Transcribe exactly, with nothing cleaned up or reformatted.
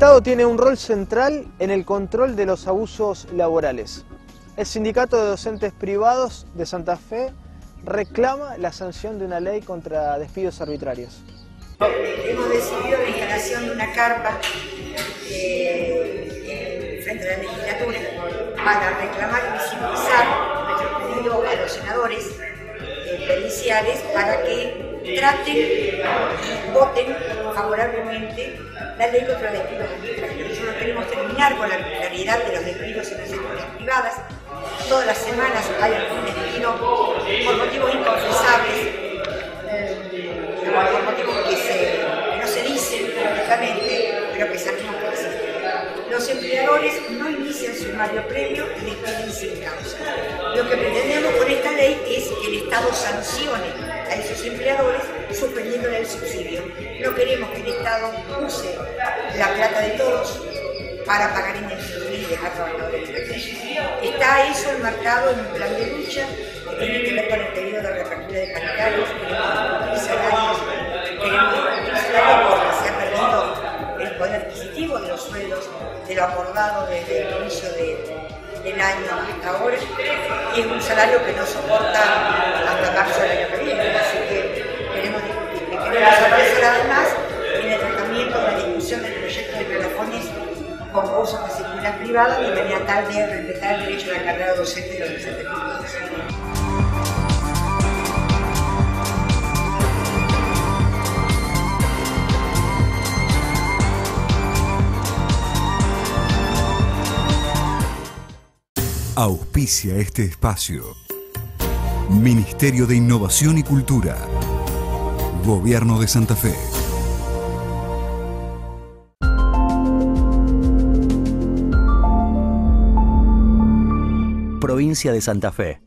Estado tiene un rol central en el control de los abusos laborales. El Sindicato de Docentes Privados de Santa Fe reclama la sanción de una ley contra despidos arbitrarios. Hemos decidido la instalación de una carpa eh, frente a la legislatura para reclamar y visibilizar nuestro pedido a los senadores eh, periciales para que traten y voten favorablemente la ley contra los despidos arbitrarios. Nosotros queremos terminar con la arbitrariedad de los despidos en las escuelas privadas. Todas las semanas hay algún despido por motivos inconfesables, eh, por motivos que, se, que no se dicen públicamente, pero que sabemos que existen. Los empleadores no inician sumario previo y despiden sin causa. Lo que pretendemos con esta ley es que el Estado sancione a esos empleadores suspendiéndole el subsidio. No queremos que el Estado use la plata de todos para pagar indemnizaciones y dejar trabajadores en la calle. Está eso enmarcado en un plan de lucha que tiene que ver con el periodo de reapertura de capitales. Queremos discutir salarios, queremos discutir salarios porque se ha perdido el poder adquisitivo de los sueldos de lo acordado desde el inicio de, del año hasta ahora, y es un salario que no soporta hasta marzo del año que viene, así que queremos discutir. Queremos avanzar además en el tratamiento de la discusión del proyecto de plafones concursos de escuelas privadas de manera tal de respetar el derecho a la carrera docente de los docentes privados. Auspicia este espacio. Ministerio de Innovación y Cultura. Gobierno de Santa Fe. Provincia de Santa Fe.